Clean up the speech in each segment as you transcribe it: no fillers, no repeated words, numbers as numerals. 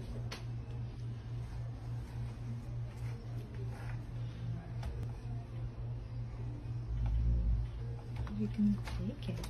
You can take it.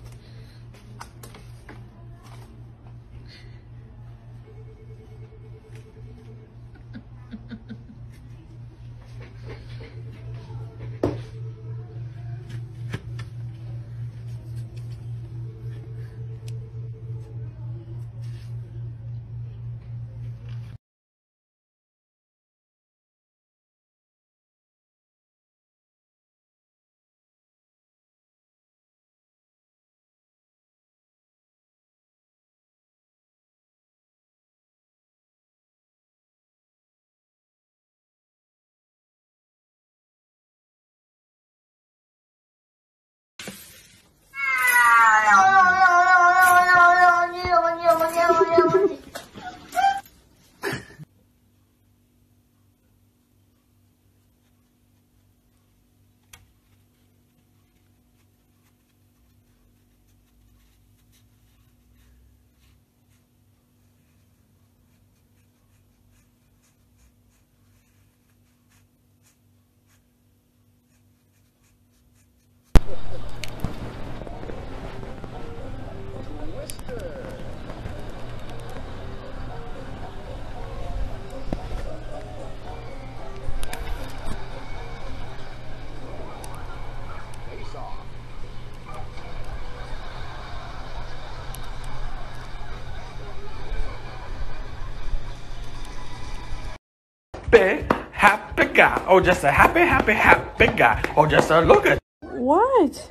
Happy guy. Oh, just a happy guy. Oh, just a look at. What?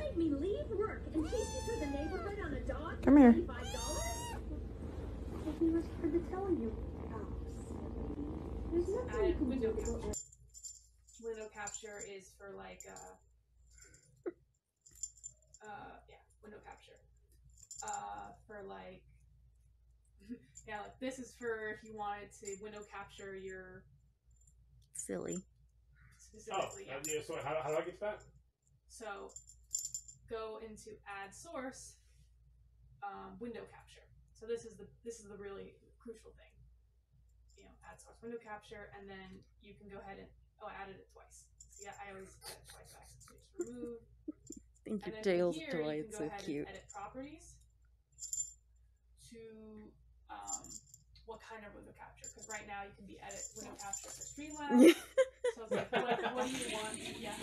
Come here. Window capture is for like window capture. For like yeah, like this is for if you wanted to window capture your Silly. specifically. Oh, yeah. So how do I get to that? So go into add source, window capture. So this is the really crucial thing. You know, add source window capture, and then you can go ahead and I added it twice. So yeah, I always add it twice back. So just remove. Thank you, And then Tails here, toy. you It's can go so ahead cute. and edit properties to what kind of window capture. Because right now you can be edit window capture for Streamlabs. So it's like, what do you want? Yeah.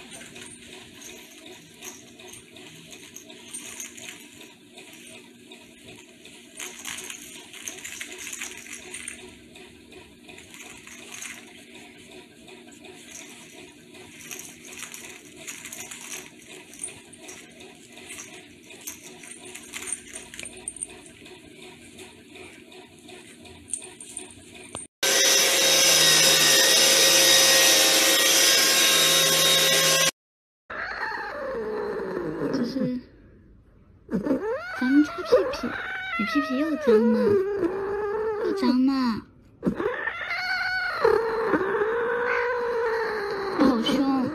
就是咱们擦屁屁，你屁屁又脏吗？又脏吗？我好凶。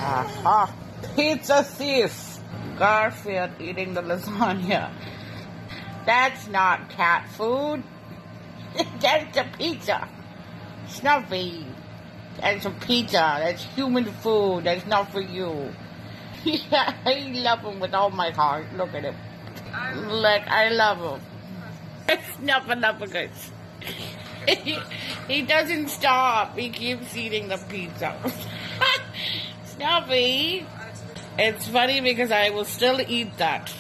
Aha! Pizza thief! Garfield eating the lasagna. That's not cat food. That's a pizza. Snuffy. That's a pizza. That's human food. That's not for you. Yeah, I love him with all my heart. Look at him. Look, I love him. Snuffleupagus. He doesn't stop. He keeps eating the pizza. Snuffy. It's funny because I will still eat that.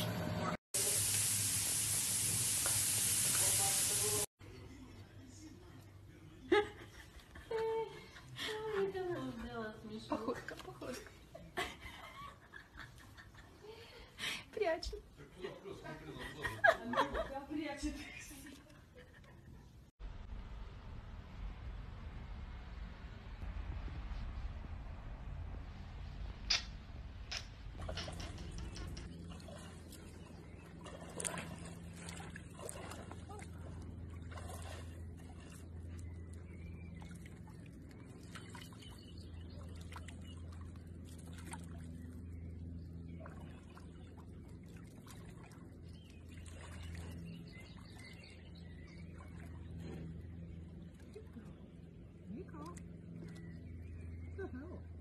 What the hell?